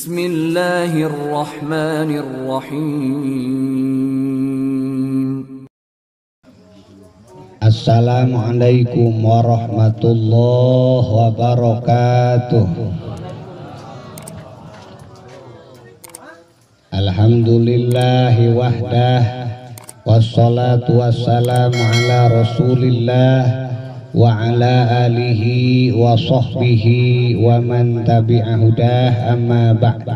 Bismillahirrahmanirrahim. Assalamualaikum warahmatullahi wabarakatuh. Alhamdulillahi wahdah, wassalatu wassalamu ala rasulillah wa ala alihi wa sahbihi wa man tabi'a hudah, amma ba'd.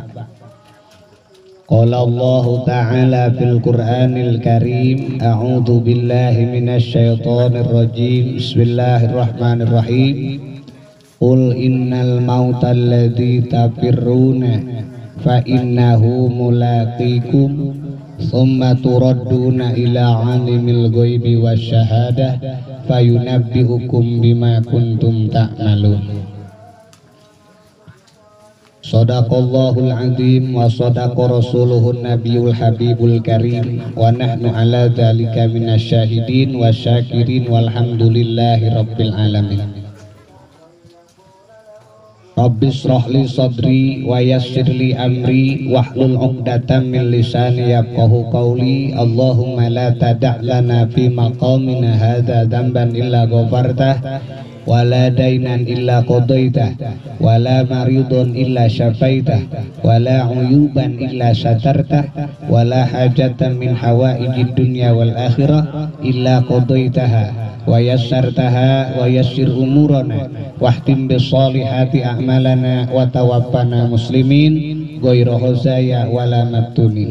Qala Allah ta'ala fil Qur'anil Karim, a'udzu billahi minasy syaithanir rajim. Bismillahirrahmanirrahim. Qul innal mauta alladzi tafirruna fa innahu mulaqikum thumma turadduna ila alimil ghaibi wasyahadah fayunabbi'ukum bima kuntum ta'malun. Shadaqallahul azim wa shadaqa rasuluhun nabiyul habibul karim wa nahnu ala dzalika minasyahidin wasyakirin walhamdulillahi rabbil alamin. Rabbi shrah li sadri wa yassir li amri wahlul 'uqdatam min lisani yafqahu qawli. Allahumma la tada' lana fi maqamina hadza dzamban illa ghafartah wa la dainan illa qadaitah wa la maridun illa syafaitah wa la uyuban illa satartah wa la hajatan min hawaijid dunya wal akhirah illa qadaitaha wa yassartaha wa yassir umurana wahtim bis solihati a'malana wa tawaffana muslimin ghairu huzaya wala mabtunin.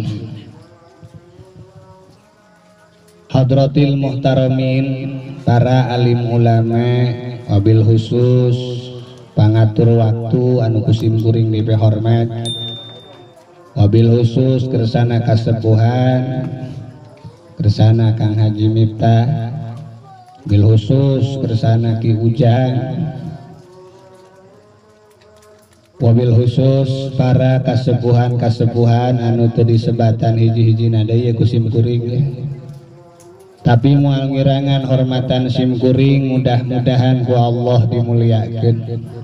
Hadratil muhtaramin, para alim ulama, wabil khusus pangatur waktu anu kusim kuring dipe hormat, wabil khusus kersana kasepuhan, kersana Kang Haji Miftah, bil khusus kersana Ki Ujang, wabil khusus para kasepuhan anu teu disebatan hiji-hijina deui kusim kuring. Tapi moal ngirangan hormatan sim kuring, mudah-mudahan ku Allah dimuliakeun.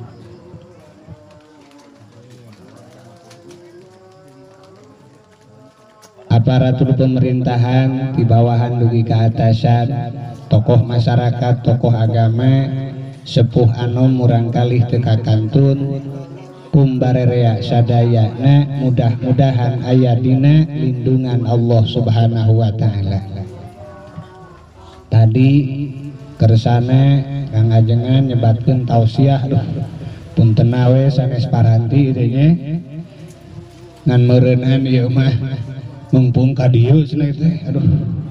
Aparatur pemerintahan di bawahan dugi ke atasan, tokoh masyarakat, tokoh agama, sepuh anom murang kalih teu kakantun, kumbarerea sadayana, mudah-mudahan aya dina lindungan Allah Subhanahu wa taala. Tadi kersana Kang Ajengan nyebatkeun tausiah, punten we sanes paranti teh nya ngan meureunan ieu mah mumpung ka dieu cenah teh. Aduh,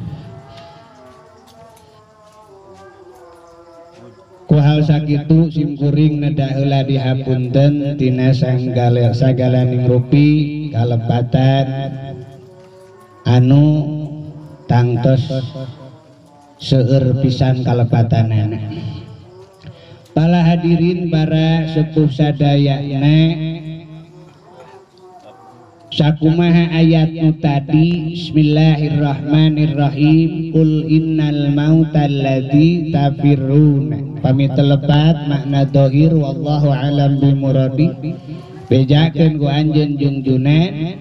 ku hal sakitu sim kuring neda heula dihapunten tina sagalaning rupi kalepatan anu tangtos seueur pisan kalepatanana. Para hadirin, para sepuh sadayana, sakumaha ayatnu tadi. Bismillahirrahmanirrahim. Qul innal mauta alladzi tafirruna. Pamit telepat makna dohir wallahu alam bimuradi. Bejakeun ku anjeun junjunan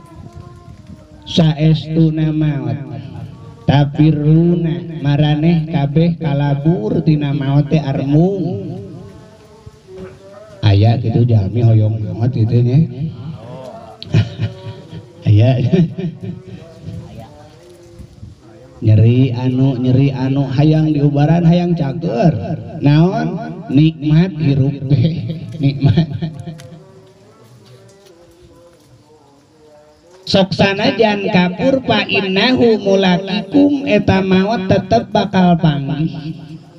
saestuna maut. Tafirruna maraneh kabeh kalabur tina maot teh armung. Aya kitu jalmi hoyong maot kitu nya. Aya nyeri anu hayang diubaran hayang cager. Naon? Nikmat hirup teh, nikmat. Sok sanajan kapur fa innahu mulaqikum, eta maot tetep bakal panggih.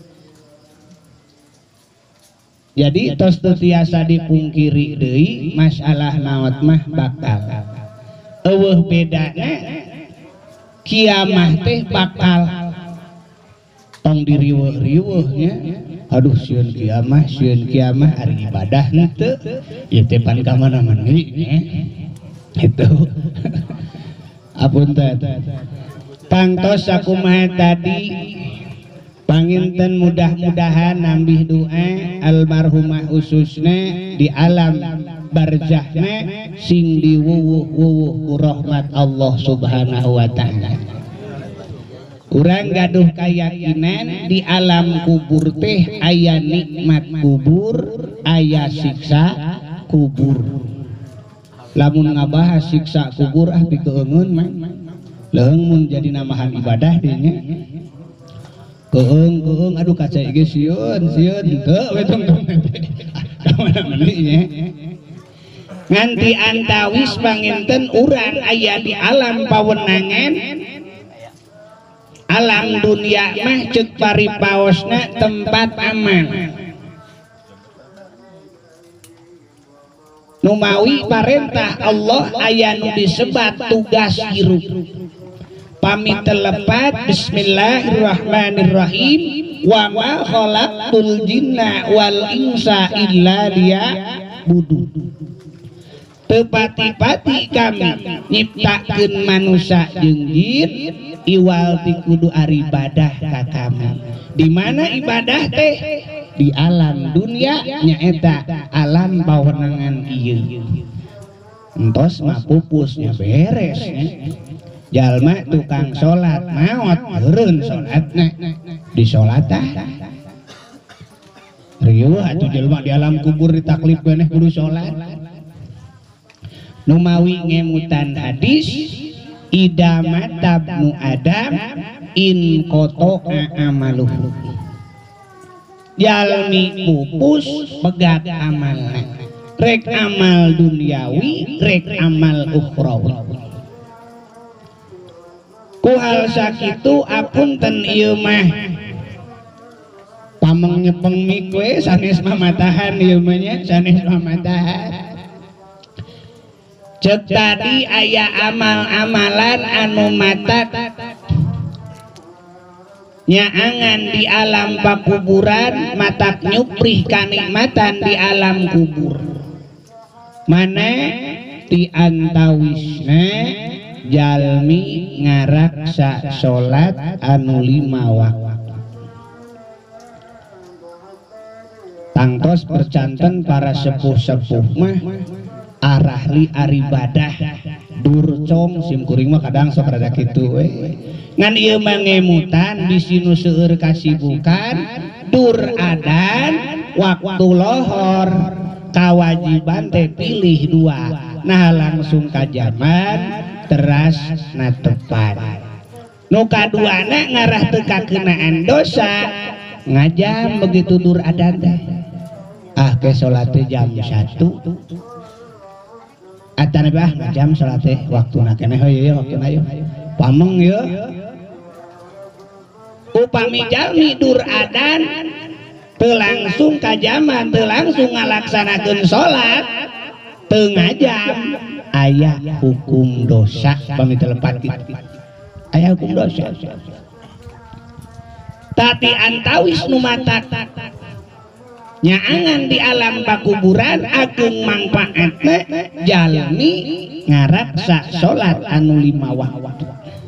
Jadi tos teu tiasa dipungkiri deui masalah maot mah bakal. Eueuh bedana kiamah teh bakal tong diriweuh-riweuh nya. Aduh sieun kiamah ari ibadah henteu. Ieu teh pan ka mana-mana itu. Apunten. Tangtos sakumaha tadi panginten mudah-mudahan nambih doa almarhumah ususna di alam barzahna sing diwuwuh-wuwuh rahmat Allah Subhanahu wa taala. Urang gaduh kayakinan di alam kubur teh aya nikmat kubur, aya siksa kubur. Lamun ngabahas siksa kubur pikeungeun mah leung mun jadi namahan ibadah dinya keung aduh kaca ge sieun teu we tong kamana-mana nya nganti antawis panginten urang aya di alam pawenangan alam dunia mah ceuk paripaosna tempat aman numawi parentah Allah aya nu disebat tugas hirup pami telepat bismillahirrahmanirrahim wa ma khalaqtul jinna wal insa illa liya'budun teu pati-pati kami nyiptakeun manusia jeung jin iwal ti kudu aribadah ka kami. Di mana ibadah teh? Di alam dunia nyaeta alam pawenangan ieu. Entos mah pupusnya beres. Jalma tukang salat maot heureun salatna disolatah. Rieuh atuh jelema di alam kubur ditaklif keneh kudu salat. Numawi ngemutan hadis ida matabnu adam in koto amaluhu jalmi pupus pegat amalna rek amal duniawi rek amal ukhrawi ku hal sakitu apunten ieu mah pameng nyepeng mik we sanes mamatahan ieu mah nya sanes mamatahan. Cek tadi aya amal-amalan anu matak nyaangan di alam pakuburan matak nyuprih kanikmatan di alam kubur mana di antawisna jalmi ngaraksa salat anu 5 waktu tangtos percanten para sepuh-sepuh mah arahli aribadah durcong simkuring mah kadang sok rada kitu we ngan ieu mah ngemutan bisi nu seueur kasibukan dur adan waktu lohor kawajiban teh pilih 2 nah langsung ka jaman teras na tepat nu kaduana ngarah teu kakeunaan dosa ngajam begitu dur adan teh ke salat jam 1 Atana bah jam salat teh waktuna keneh heuh waktuna yeuh pameng yeuh upami jalmi dur adan teu langsung ka jaman teu langsung ngalaksanakeun salat teu ngajam aya hukum dosa pami telepat aya hukum dosa tati antawis nu matak nyaangan di alam pakuburan agung mangpaatna jalmi ngaraksa salat anu 5 waktu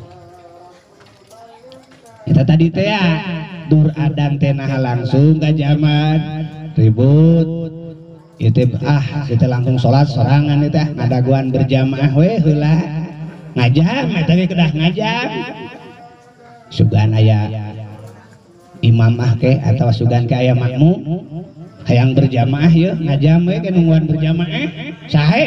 eta tadi teh dur adan teh nah langsung ka jaman ribut ieu kita langsung salat sorangan eta ngadaguan berjamaah we heula ngajam eta ge kedah ngajam sugan aya imam ke atawa sugan ke aya makmum hayang berjamaah ya ngajam we ke nungguan berjamaah sahe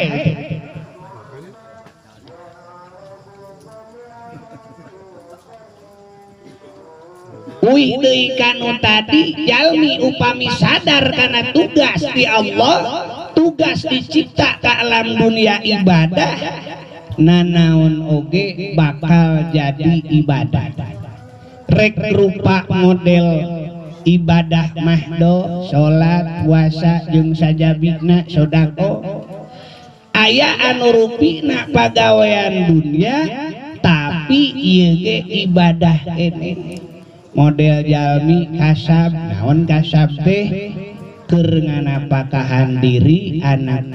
uih deui kanu tadi jalmi upami sadar kana tugas di Allah tugas dicipta ka alam dunia ibadah nanaon oge bakal jadi ibadah rek rupa model ibadah mahdo salat puasa jeung sajabina sodako aya anu rupina pagawean dunia tapi ieu ge ibadah keneh model jalmi kasab naon kasab teh keur nganapakahan diri anak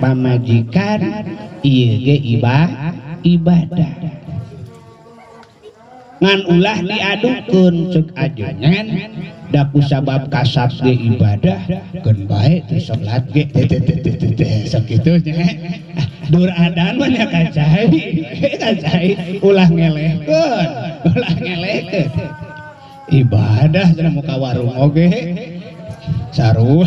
pamajikan ieu ge ibadah ngan ulah diadukeun ceuk ajengan da kusabab kasab ge ibadah keun bae teu salat ge sok kitu nya dur adan mah nya kacai ulah ngelehkeun ibadah cenah muka warung oge sarua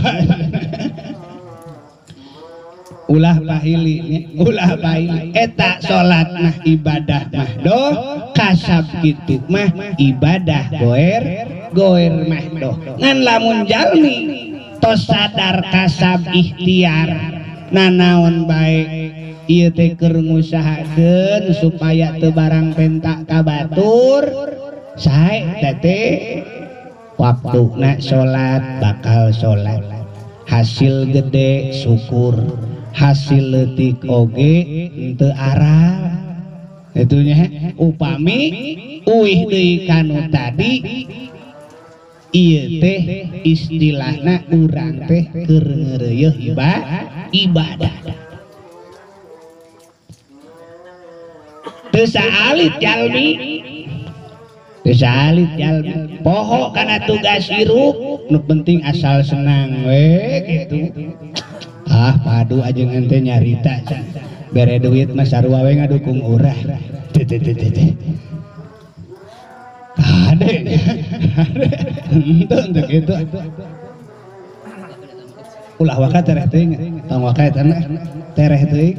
ulah pahili eta salat mah ibadah mah doh kasab kitu mah ibadah goer mah doh ngan lamun jalmi tos sadar kasab ikhtiar nanaon bae ieu teh keur ngusahakeun supaya teu barang pentak ka batur sae teh waktuna salat bakal salat hasil gede syukur hasil leutik oge teu aral itunya upami uih deui kanu tadi ieu teh istilahna urang teh keur ngeureuyeuh ibadah teu saalit jalmi poho kana tugas hirup nu penting asal senang we gitu padu aja ente nyarita bere duit mah sarua we ngadukung urah kade untuk itu ulah waka tereh teuing tong waka eta tereh teuing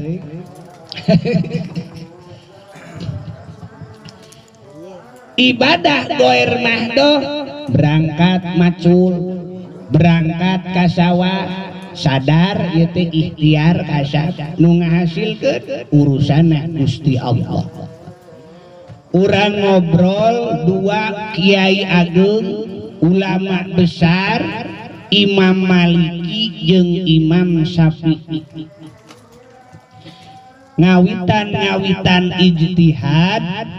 ibadah goer mah doh berangkat macul berangkat ka sawah sadar ieu teh ikhtiar kasab nu ngahasilkeun urusanna Gusti Allah. Urang ngobrol dua kiai ageung ulama besar Imam Maliki jeung Imam Syafi'i ngawitan ijtihad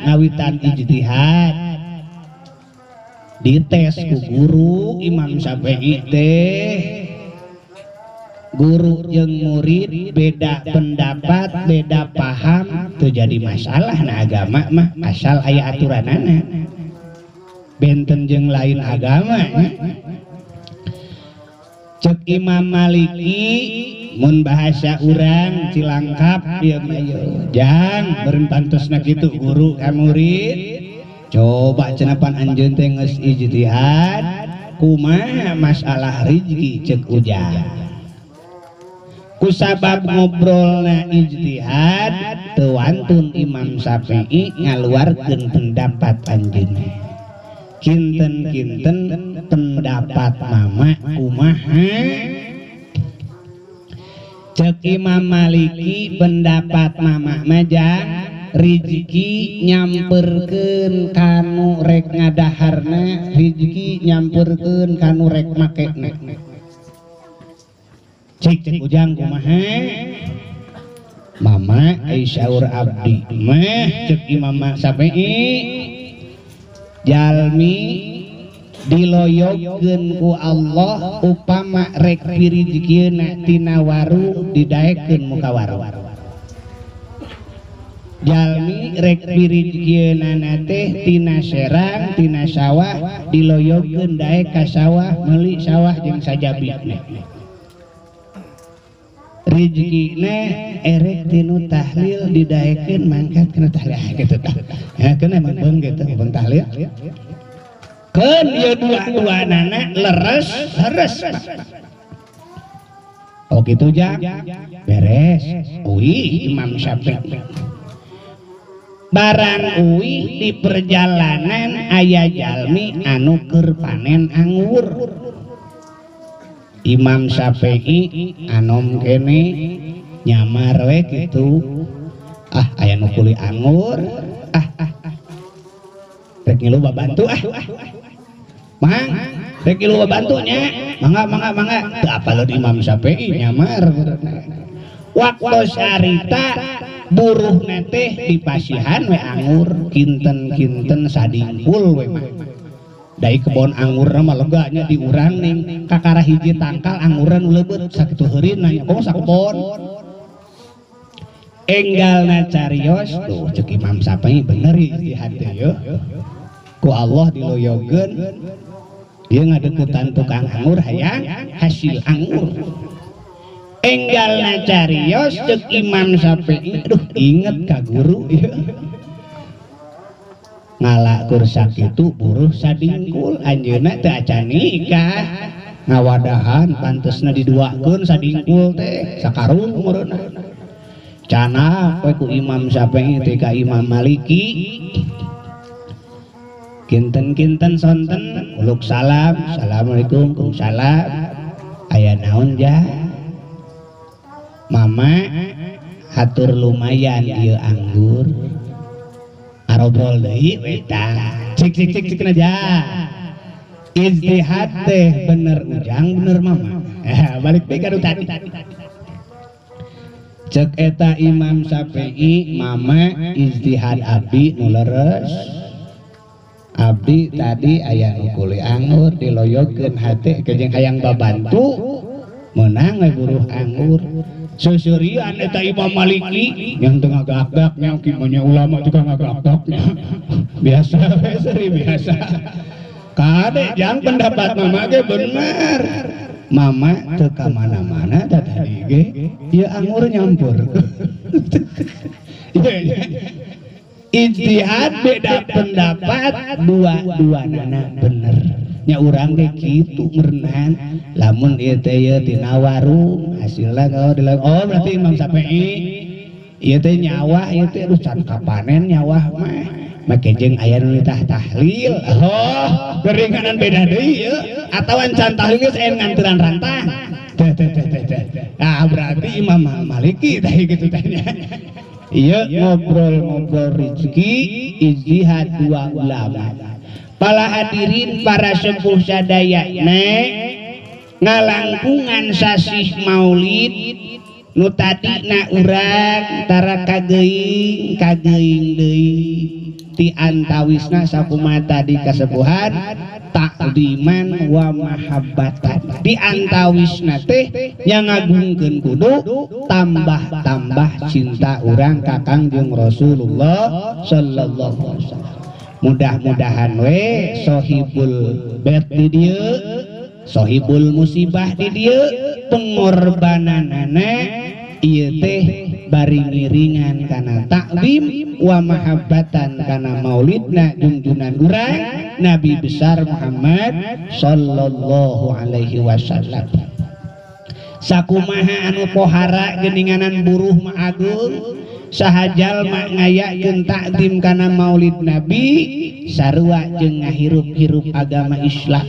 dites ku guru Imam Syafi'i teh guru jeung murid beda pendapat beda paham teu jadi masalah na agama mah asal aya aturanana benten jeung lain agama cek Imam Maliki mun bahasa urang cilangkap ieu jang beureun pantosna kitu guru ka murid coba cenapan anjeun teh geus ijtihad kumaha masalah rezeki cek ujang kusabab ngobrolna ijtihad teu wantun Imam Syafi'i ngaluarkeun pendapat anjeunna kinten-kinten pendapat mama kumaha cek Imam Maliki pendapat mama majang rezeki nyamperkeun kanu rek ngadaharna rezeki nyamperkeun kanu rek makena cek ujang kumaha mama Aisyur abdi mah cek Imam Syafi'i jalmi diloyogkeun ku Allah upama rek rezekieuna tina warung didaekeun muka warung jalmi rek rezekieuna teh tina serang tina sawah diloyogkeun daek ka sawah meuli sawah jeung sajabina rezekina erek tinu tahlil didaekeun mangkat kana tahlil kitu tah ya keun emang beung kitu beung tahlil keun ieu dua-duanana leres oh kitu jak beres uih Imam Syafi'i barang uih di perjalanan aya jalmi anu keur panen anggur Imam Syafi'i anom kene nyamar we kitu aya nu kuli anggur rek ngilu babantu mang rek ngilu babantunya mangga teu apalud Imam Syafi'i nyamar waktu sarita buruhna teh di pasihan we anggur kinten-kinten sadingkul we mah dari kebon anggur mah leganya diurang ning kakara hiji tangkal angguran leubeut sakitu heureun nanya kong sakebon enggalna carios tuh cek Imam Syafi'i bener ijtihad teh yo ku Allah diloyogeun dia ngadeukeutan tukang anggur hayang hasil anggur enggalna carios ceuk Imam Syafi'i aduh inget ka guru ieu ngalakur sakitu buruh sadingkul anjeunna teu acan nikah ngawadahan pantesna diduakeun sadingkul teh sakarung umurna cana poe ku Imam Syafi'i teh ka Imam Maliki kinten-kinten sonten uluk salam assalamualaikum salam aya naon ja mama hatur lumayan ieu anggur arobrol deui weta cik aja ijtihad teh bener ujang bener mama balik deui ka tadi cek eta Imam Syafi'i mama ijtihad abdi nu leres abdi tadi aya nu kuli anggur diloyogeun hate kejeng hayang babantu menang we buruh anggur susurian eta Imam Maliki yang teu ngagak-gaknya kieu ulama juga ngagak-gaknya biasa we seri biasa kade jang pendapat mama ge bener mama teu ka mana-mana tadi ge ieu anggur nyampur ijtihad beda pendapat dua-duana bener nya urang ge kitu merenhan lamun ieu teh ieu tina warung hasilna oh berarti Imam Syafi'i ieu teh nyawah ieu teh aduh can kapanen nyawah mah kejeng aya nu tah tahlil oh geringanan beda deui ieu atawa can tahlil geus aya nganteuran rantang teh nah berarti Imam Maliki teh kitu teh iya ngobrol-ngobrol rezeki ijtihad dua ulama para hadirin para sepuh sadayana ngalangkungan sasih maulid nu tadina urang tara kageuing deui ti antawisna sakumaha tadi kasepuhan takdiman wa mahabbatan di antawisna teh yang ngagungkeun kudu tambah cinta urang ka Kangjeng Rasulullah sallallahu alaihi wasallam mudah-mudahan we sohibul bet di dieu sohibul musibah di dieu pengorbananana ieu teh bari ngiringan kana takdim wa mahabbatan kana maulidna junjunan urang Nabi besar Muhammad sallallahu alaihi wasallam sakumaha anu pohara geuninganan buruh mah agung sahajal mak ngayakeun takdim kana maulid Nabi sarua jeung ngahirup-hirup agama Islam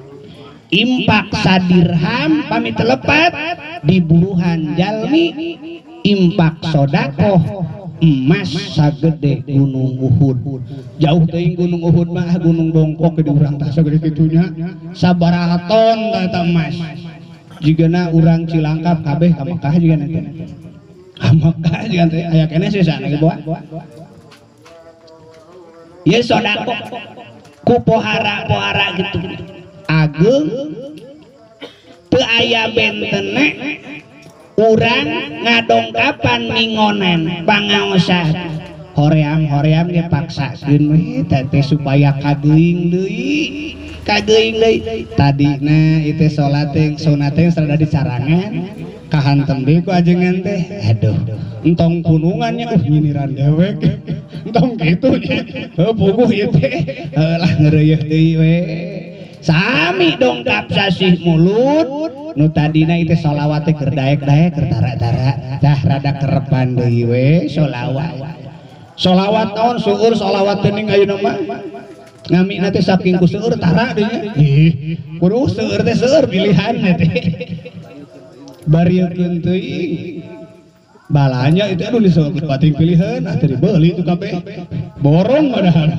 impak sadirham pami telepat di buruhan jalmi impak sodakoh emas sagede gunung Uhud jauh teuing gunung Uhud mah gunung bongkok di urang tah sagede kitunya sabaraha ton eta emas jigana urang Cilangkap kabeh ka Mekah jigana teh ka Mekah jigana teh aya keneh sisana ge bawa ieu sodakoh ku pohara-pohara gitu ageung teu aya bentena urang ngadongkapan ningonan pangaosan hoream ge paksakeun we teh supaya kageuing deui tadina ieu teh salat teh sunat teh sarada dicarangan kahantem deui ku ajengan teh aduh entong punungannya nyiniran dewek entong kitu nya heuh puguh ieu teh lah ngeureuyeuh deui we sami dongkap sasih mulut nu tadina itu sholawat teh keur daek-daek keur tara-tara dah rada kerepan deui we sholawat naon seueur sholawat teh ning ayeuna mah ngamina teh saking ku seueur tara deui ih kudu seueur teh seueur pilihanna teh bariekeun teuing balanya itu anu disebut pating pilihan ah teh dibeuli itu kabeh borong padahal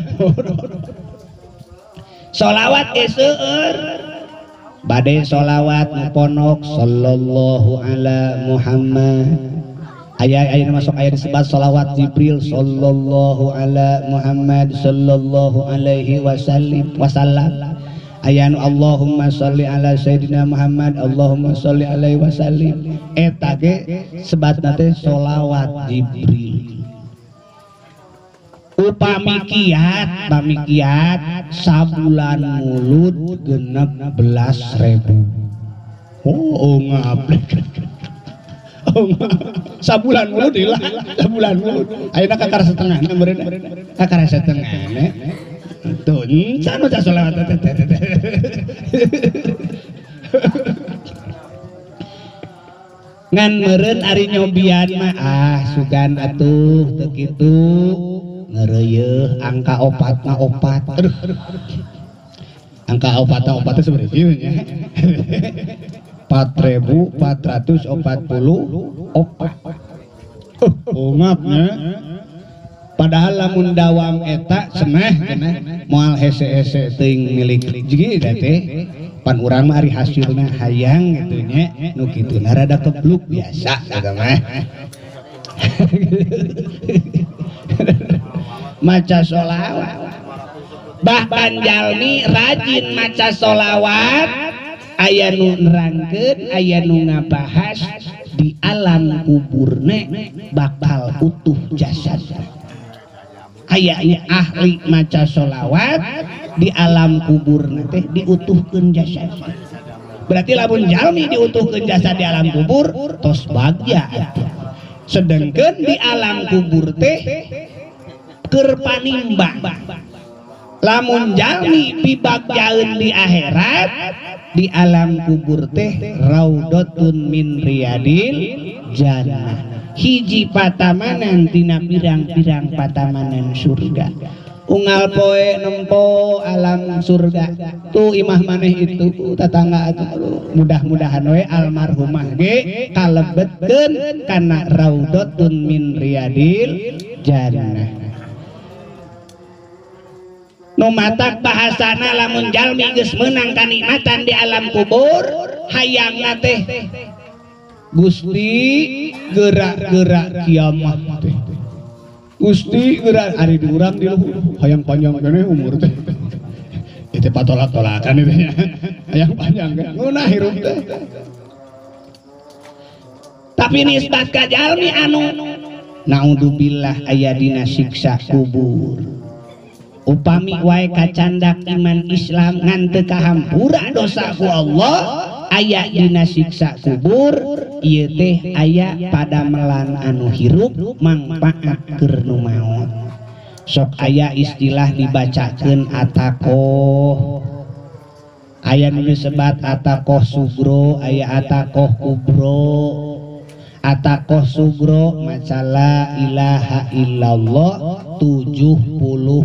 sholawat seueur bade sholawat muponok sallallahu ala Muhammad aya masuk ayat disebut sholawat Jibril sallallahu ala Muhammad sallallahu alaihi wasallam aya nu Allahumma sholli ala sayyidina Muhammad Allahumma sholli alaihi wasallim eta ge sebatna teh sholawat Jibril upami kiat sabulan mulut 16.000. Oh ngablek. Sabulan mulut ilah, sabulan mulut. Ayeuna kakar setengah meureun. Kakar setengah nya. Tuh, can maca sholawat. Ngan meureun ari nyobian mah sugan atuh teu kitu. Ngeureuh angka opatna opat. Aduh. Angka opatna opat teh sebenarnya nya. 4.444. Ungapnya padahal lamun dawam eta cenah moal hese-hese teuing milik jieu teh pan urang mah ari hasilna hayang gitu nya nu kituna rada kebluk biasa eta mah. Maca sholawat bahkan jalmi rajin maca sholawat aya nu nerangkeun aya nu ngabahas di alam kuburna bakal utuh jasad. Aya ahli maca sholawat di alam kuburna teh diutuhkeun jasad. Berarti lamun jalmi diutuhkeun jasad di alam kubur tos bagja. Sedengkeun di alam kubur teh keur panimbang. Lamun jalmi pibagjaeun di akhirat di alam kubur teh raudhatun min riyadil jannah. Hiji patamanan tina pirang-pirang patamanan surga. Unggal poe nempo alam surga. Tuh imah maneh itu tetangga atuh mudah-mudahan we almarhumah ge kalebetkeun kana raudhatun min riyadil jannah. Nu matak bahasana lamun jalmi geus meunang kanikmatan di alam kubur hayangna teh Gusti gerak-gerak kiamat teh. Gusti gerak ari di urang di luhur hayang panjang keneh umur teh. Itu patolak-tolakan itu nya. Hayang panjang kan ngeunah hirup teh. Tapi nisbat ka jalmi anu naudzubillah aya dina siksa kubur. Upami wae kacandak iman Islam ngan teu kahampura dosa ku Allah aya dina siksa kubur ieu teh aya padamelan anu hirup mangpaat keur nu maot. Sok aya istilah dibacakeun atakoh. Aya nu disebat atakoh sugro, aya atakoh kubro. Atakoh sugro maca la ilaha illallah 70.000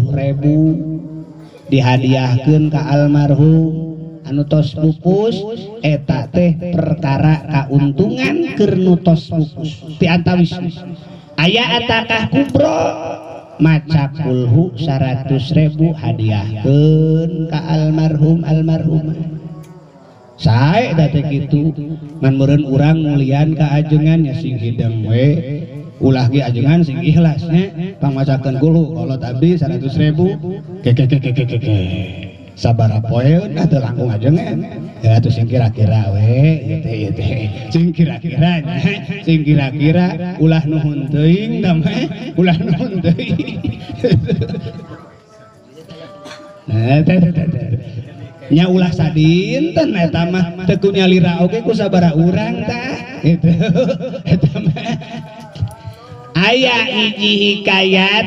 dihadiahkeun ka almarhum anu tos pupus eta teh perkara kauntungan keur nu tos pupus ti antawisna. Aya atakah kubro maca kulhu 100.000 hadiahkeun ka almarhumah. Sae da teh kitu ngan meureun urang mulian ka ajengan nya sing hidang we ulah ge ajengan sing ikhlas nya pangmacakeun kulhu kolot abdi 100.000 ke sabaraha poe da teu langkung ajengan ya atuh sing kira-kira we ieu teh sing kira-kira sing kira-kira ulah nuhun teuing da mah ulah nuhun teuing nya ulah sadinten eta mah teu ku nyalira oge ku sabaraha urang tah gitu eta mah. Aya hiji hikayat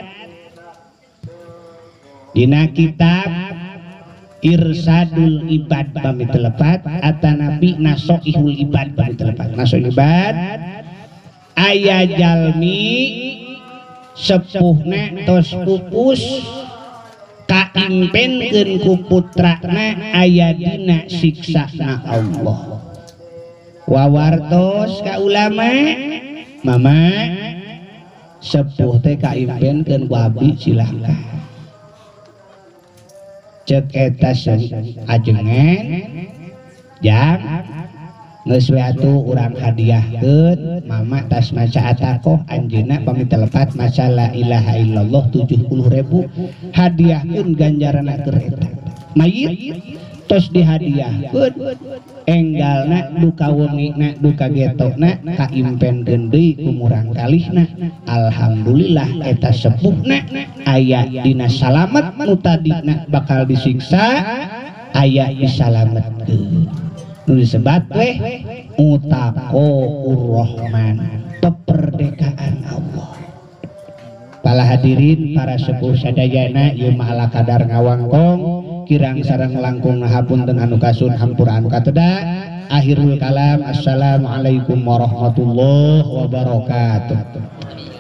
dina kitab Irsadul Ibad pami telepat atanapi Nasoihul Ibad pami telepat Nasoihul Ibad aya jalmi sepuhna tos pupus kaimpenkeun ku putrana aya dina siksana Allah. Wawartos ka ulama mama sepuh teh kaimpenkeun ku abdi silahkan cek eta ajengan jang geus we atuh urang hadiahkeun mama tas maca atakoh anjeunna pami telepat maca la ilaha illallah 70.000 hadiahkeun ganjaranna keur eta mayit tos dihadiahkeun enggalna duka wengina duka getona kaimpenkeun deui ku murang kalihna. Alhamdulillah eta sepuhna aya dina salamet nu tadina bakal disiksa aya disalametkeun. Nu disebat we utaqur rahman, peperdekaan Allah. Para hadirin para sepuh sadayana ieu mah ala kadar ngawangkong kirang sareng langkung ngahapunten anu kasun hampura anu kateda. Akhirul kalam, assalamualaikum warahmatullahi wabarakatuh.